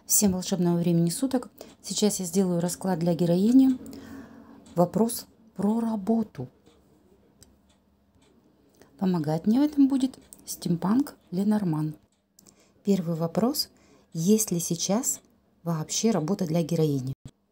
Всем волшебного времени суток. Сейчас я сделаю расклад для героини. Вопрос про работу. Помогать мне в этом будет Стимпанк Ленорман. Первый вопрос. Есть ли сейчас вообще работа для героини?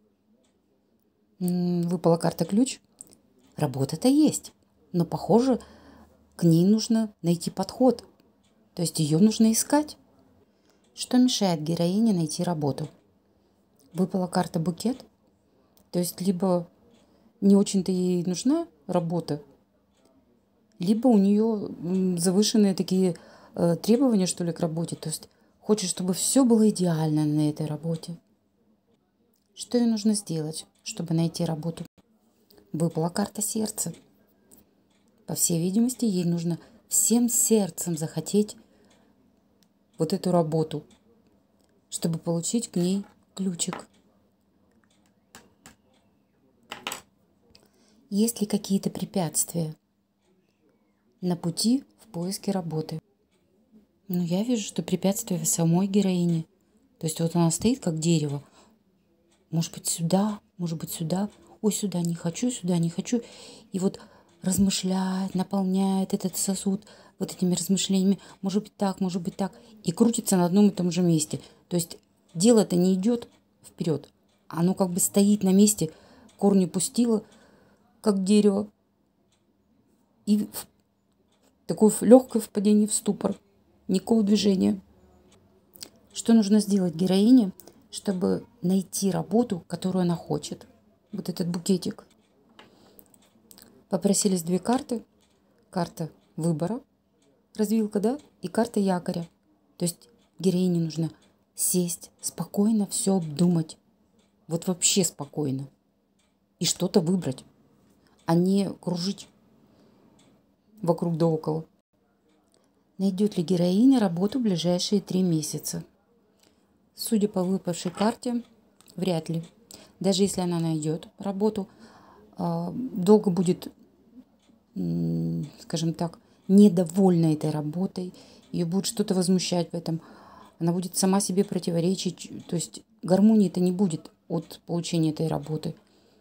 Выпала карта ключ. Работа-то есть, но, похоже, к ней нужно найти подход. То есть ее нужно искать. Что мешает героине найти работу? Выпала карта букет. То есть либо не очень-то ей нужна работа, либо у нее завышенные такие требования, что ли, к работе. То есть хочет, чтобы все было идеально на этой работе. Что ей нужно сделать, чтобы найти работу? Выпала карта сердца. По всей видимости, ей нужно всем сердцем захотеть вот эту работу, чтобы получить к ней ключик. Есть ли какие-то препятствия на пути в поиске работы? Я вижу, что препятствия в самой героине. То есть вот она стоит как дерево. Может быть, сюда, может быть, сюда. Ой, сюда не хочу, сюда не хочу. И вот размышляет, наполняет этот сосуд вот этими размышлениями. Может быть так, может быть так. И крутится на одном и том же месте. То есть дело-то не идет вперед. Оно как бы стоит на месте, корни пустило, как дерево. И такое легкое впадение в ступор. Никакого движения. Что нужно сделать героине, чтобы найти работу, которую она хочет? Вот этот букетик. Попросились две карты. Карта выбора, развилка, да, и карта якоря. То есть героине нужно сесть, спокойно все обдумать. Вот вообще спокойно. И что-то выбрать, а не кружить вокруг да около. Найдет ли героиня работу в ближайшие 3 месяца? Судя по выпавшей карте, вряд ли. Даже если она найдет работу, долго будет, скажем так, недовольна этой работой. Ее будет что-то возмущать в этом. Она будет сама себе противоречить. То есть гармонии-то не будет от получения этой работы.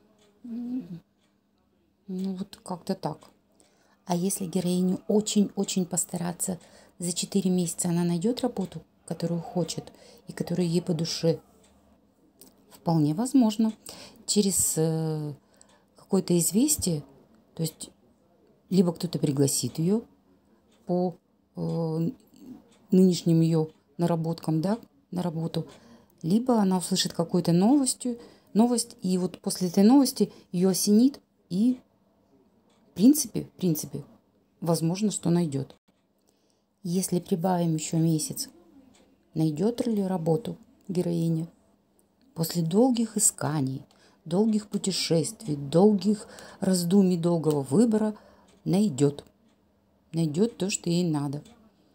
Вот как-то так. А если героиню очень-очень постараться, за 4 месяца она найдет работу, которую хочет и которая ей по душе? Вполне возможно. Через какое-то известие, то есть либо кто-то пригласит ее по нынешним ее наработкам, да, на работу, либо она услышит какую-то новость, и вот после этой новости ее осенит, и в принципе, возможно, что найдет. Если прибавим еще месяц, найдет ли работу героиня? После долгих исканий, долгих путешествий, долгих раздумий, долгого выбора найдет. Найдет то, что ей надо.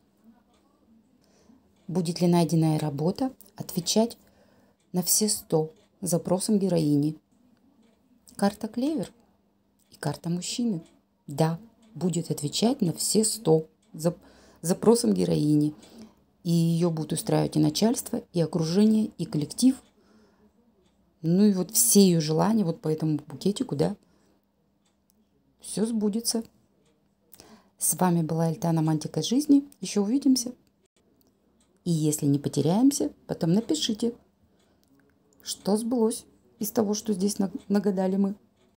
Будет ли найденная работа отвечать на все 100 запросам героини? Карта клевер и карта мужчины. Да, будет отвечать на все 100 запросам героини. И ее будут устраивать и начальство, и окружение, и коллектив. И вот все ее желания вот по этому букетику, да, все сбудется. С вами была Эльтана, Мантика жизни. Еще увидимся. И если не потеряемся, потом напишите, что сбылось из того, что здесь нагадали мы.